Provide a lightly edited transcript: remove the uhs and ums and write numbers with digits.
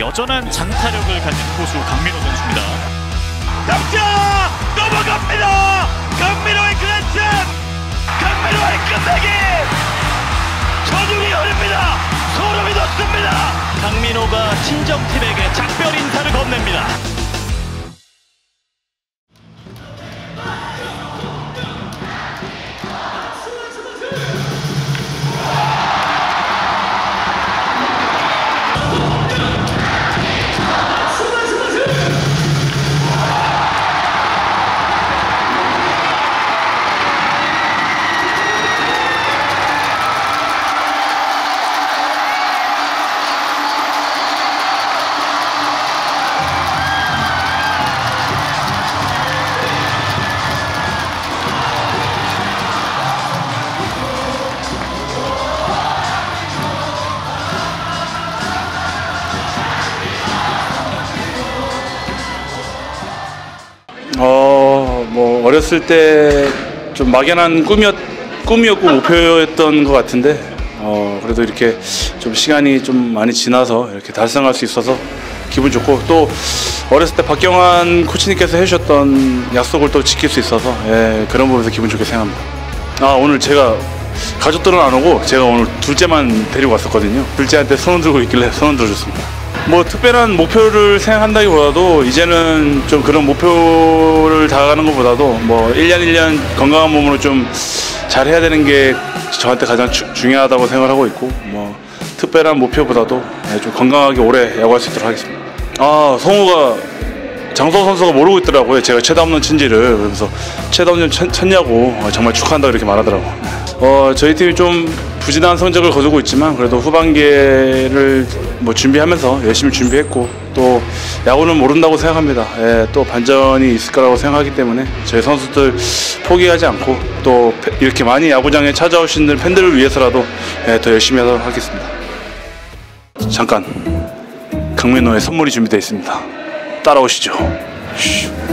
여전한 장타력을 가진 포수 강민호 선수입니다. 당장 넘어갑니다. 강민호의 그랜드, 강민호의 끝내기. 전율이 흐릅니다. 소름이 돋습니다. 강민호가 친정팀에게 작별 인사를 건넵니다. 뭐 어렸을 때 좀 막연한 꿈이었고 목표였던 것 같은데 그래도 이렇게 좀 시간이 좀 많이 지나서 이렇게 달성할 수 있어서 기분 좋고, 또 어렸을 때 박경환 코치님께서 해주셨던 약속을 또 지킬 수 있어서 그런 부분에서 기분 좋게 생각합니다. 오늘 제가 가족들은 안 오고 제가 오늘 둘째만 데리고 왔었거든요. 둘째한테 손을 들고 있길래 손을 들어줬습니다. 뭐 특별한 목표를 생각한다기보다도 이제는 좀 그런 목표를 다가가는 것보다도 뭐 1년 1년 건강한 몸으로 좀 잘해야 되는 게 저한테 가장 중요하다고 생각을 하고 있고, 뭐 특별한 목표보다도 좀 건강하게 오래 야구할 수 있도록 하겠습니다. 성우가 장성호 선수가 모르고 있더라고요. 제가 최다 홈런 친지를. 그래서 최다 홈런 쳤냐고 정말 축하한다고 이렇게 말하더라고요. 저희 팀이 좀 부진한 성적을 거두고 있지만 그래도 후반기를 뭐 준비하면서 열심히 준비했고, 또 야구는 모른다고 생각합니다. 또 반전이 있을 거라고 생각하기 때문에 저희 선수들 포기하지 않고 또 이렇게 많이 야구장에 찾아오시는 팬들을 위해서라도 더 열심히 하도록 하겠습니다. 잠깐 강민호의 선물이 준비되어 있습니다. 따라오시죠.